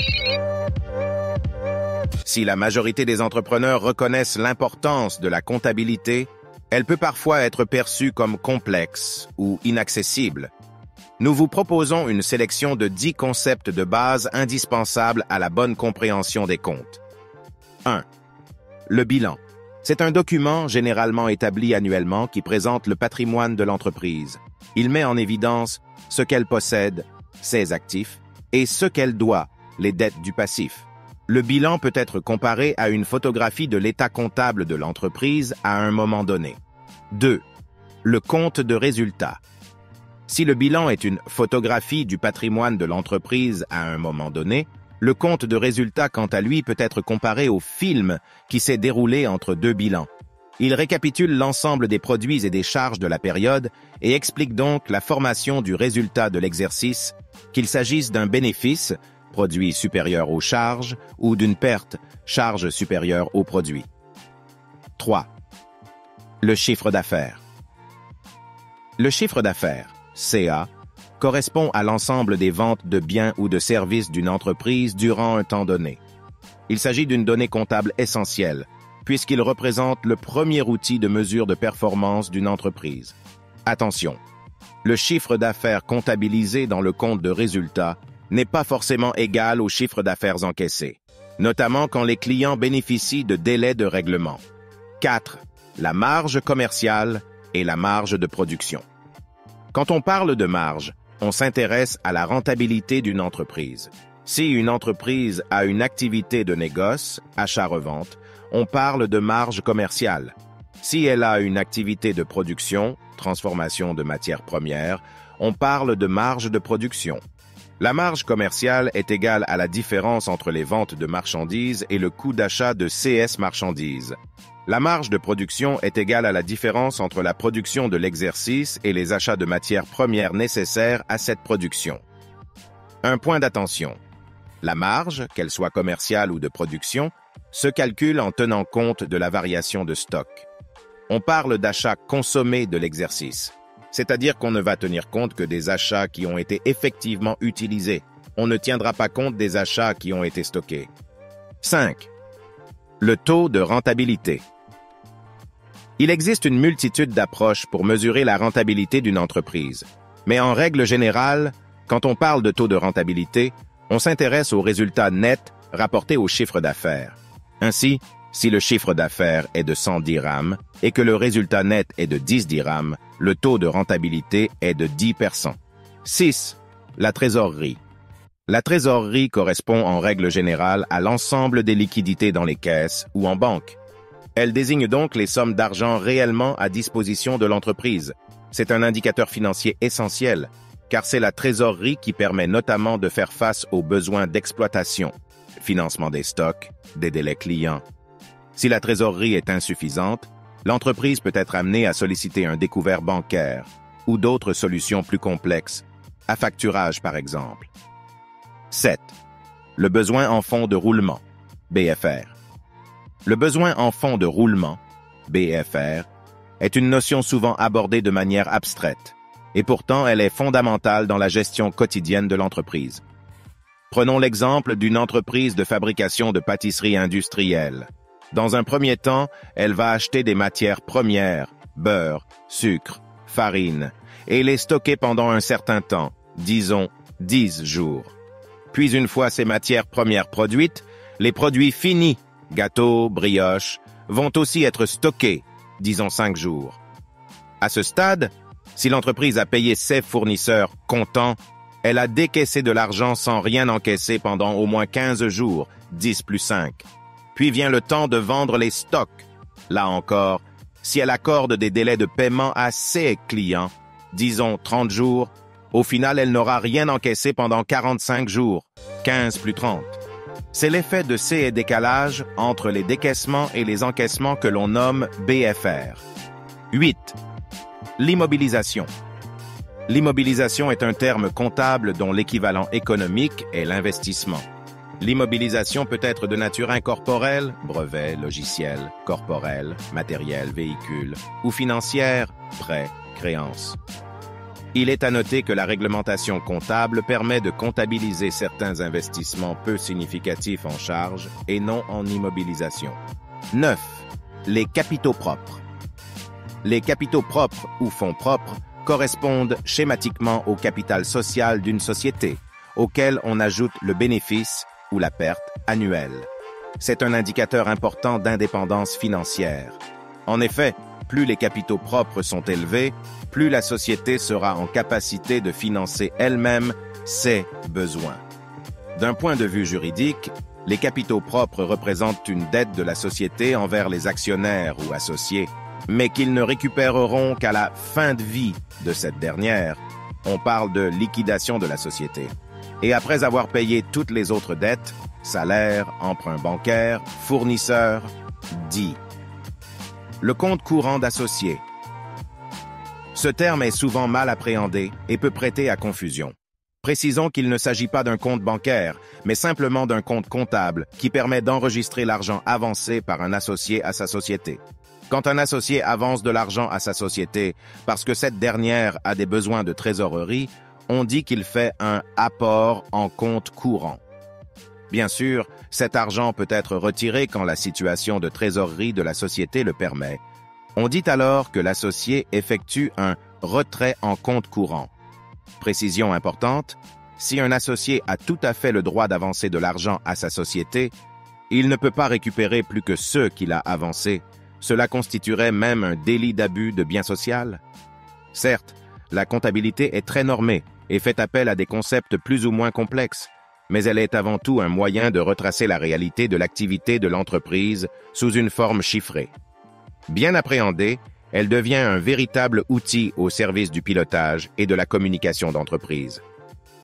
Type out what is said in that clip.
Si la majorité des entrepreneurs reconnaissent l'importance de la comptabilité, elle peut parfois être perçue comme complexe ou inaccessible. Nous vous proposons une sélection de 10 concepts de base indispensables à la bonne compréhension des comptes. 1. Le bilan. C'est un document généralement établi annuellement qui présente le patrimoine de l'entreprise. Il met en évidence ce qu'elle possède, ses actifs, et ce qu'elle doit, les dettes du passif. Le bilan peut être comparé à une photographie de l'état comptable de l'entreprise à un moment donné. 2. Le compte de résultat. Si le bilan est une photographie du patrimoine de l'entreprise à un moment donné, le compte de résultat, quant à lui, peut être comparé au film qui s'est déroulé entre deux bilans. Il récapitule l'ensemble des produits et des charges de la période et explique donc la formation du résultat de l'exercice, qu'il s'agisse d'un bénéfice, produit supérieur aux charges, ou d'une perte, charge supérieure aux produits. 3. Le chiffre d'affaires. Le chiffre d'affaires, CA, correspond à l'ensemble des ventes de biens ou de services d'une entreprise durant un temps donné. Il s'agit d'une donnée comptable essentielle, puisqu'il représente le premier outil de mesure de performance d'une entreprise. Attention, le chiffre d'affaires comptabilisé dans le compte de résultat n'est pas forcément égal au chiffre d'affaires encaissé, notamment quand les clients bénéficient de délais de règlement. 4. La marge commerciale et la marge de production. Quand on parle de marge, on s'intéresse à la rentabilité d'une entreprise. Si une entreprise a une activité de négoce, achat-revente, on parle de marge commerciale. Si elle a une activité de production, transformation de matières premières, on parle de marge de production. La marge commerciale est égale à la différence entre les ventes de marchandises et le coût d'achat de CS marchandises. La marge de production est égale à la différence entre la production de l'exercice et les achats de matières premières nécessaires à cette production. Un point d'attention. La marge, qu'elle soit commerciale ou de production, se calcule en tenant compte de la variation de stock. On parle d'achats consommés de l'exercice, c'est-à-dire qu'on ne va tenir compte que des achats qui ont été effectivement utilisés. On ne tiendra pas compte des achats qui ont été stockés. 5. Le taux de rentabilité. Il existe une multitude d'approches pour mesurer la rentabilité d'une entreprise. Mais en règle générale, quand on parle de taux de rentabilité, on s'intéresse aux résultats nets rapportés au chiffre d'affaires. Ainsi, si le chiffre d'affaires est de 100 dirhams et que le résultat net est de 10 dirhams, le taux de rentabilité est de 10%. 6. La trésorerie. La trésorerie correspond en règle générale à l'ensemble des liquidités dans les caisses ou en banque. Elle désigne donc les sommes d'argent réellement à disposition de l'entreprise. C'est un indicateur financier essentiel, car c'est la trésorerie qui permet notamment de faire face aux besoins d'exploitation, financement des stocks, des délais clients. Si la trésorerie est insuffisante, l'entreprise peut être amenée à solliciter un découvert bancaire ou d'autres solutions plus complexes, à facturage par exemple. 7. Le besoin en fonds de roulement, BFR. Le besoin en fonds de roulement, BFR, est une notion souvent abordée de manière abstraite, et pourtant elle est fondamentale dans la gestion quotidienne de l'entreprise. Prenons l'exemple d'une entreprise de fabrication de pâtisserie industrielle. Dans un premier temps, elle va acheter des matières premières, beurre, sucre, farine, et les stocker pendant un certain temps, disons 10 jours. Puis une fois ces matières premières produites, les produits finis, gâteaux, brioches, vont aussi être stockés, disons 5 jours. À ce stade, si l'entreprise a payé ses fournisseurs comptant, elle a décaissé de l'argent sans rien encaisser pendant au moins 15 jours, 10 plus 5. Puis vient le temps de vendre les stocks. Là encore, si elle accorde des délais de paiement à ses clients, disons 30 jours, au final, elle n'aura rien encaissé pendant 45 jours, 15 plus 30. C'est l'effet de ces décalages entre les décaissements et les encaissements que l'on nomme BFR. 8. L'immobilisation. L'immobilisation est un terme comptable dont l'équivalent économique est l'investissement. L'immobilisation peut être de nature incorporelle, brevet, logiciel, corporel, matériel, véhicule, ou financière, prêt, créance. Il est à noter que la réglementation comptable permet de comptabiliser certains investissements peu significatifs en charge et non en immobilisation. 9. Les capitaux propres. Les capitaux propres ou fonds propres correspondent schématiquement au capital social d'une société, auquel on ajoute le bénéfice ou la perte annuelle. C'est un indicateur important d'indépendance financière. En effet, plus les capitaux propres sont élevés, plus la société sera en capacité de financer elle-même ses besoins. D'un point de vue juridique, les capitaux propres représentent une dette de la société envers les actionnaires ou associés, mais qu'ils ne récupéreront qu'à la fin de vie de cette dernière. On parle de liquidation de la société. Et après avoir payé toutes les autres dettes, salaire, emprunt bancaire, fournisseurs, dit. Le compte courant d'associés. Ce terme est souvent mal appréhendé et peut prêter à confusion. Précisons qu'il ne s'agit pas d'un compte bancaire, mais simplement d'un compte comptable qui permet d'enregistrer l'argent avancé par un associé à sa société. Quand un associé avance de l'argent à sa société parce que cette dernière a des besoins de trésorerie, on dit qu'il fait un apport en compte courant. Bien sûr, cet argent peut être retiré quand la situation de trésorerie de la société le permet. On dit alors que l'associé effectue un retrait en compte courant. Précision importante, si un associé a tout à fait le droit d'avancer de l'argent à sa société, il ne peut pas récupérer plus que ce qu'il a avancé. Cela constituerait même un délit d'abus de bien social. Certes, la comptabilité est très normée et fait appel à des concepts plus ou moins complexes, mais elle est avant tout un moyen de retracer la réalité de l'activité de l'entreprise sous une forme chiffrée. Bien appréhendée, elle devient un véritable outil au service du pilotage et de la communication d'entreprise.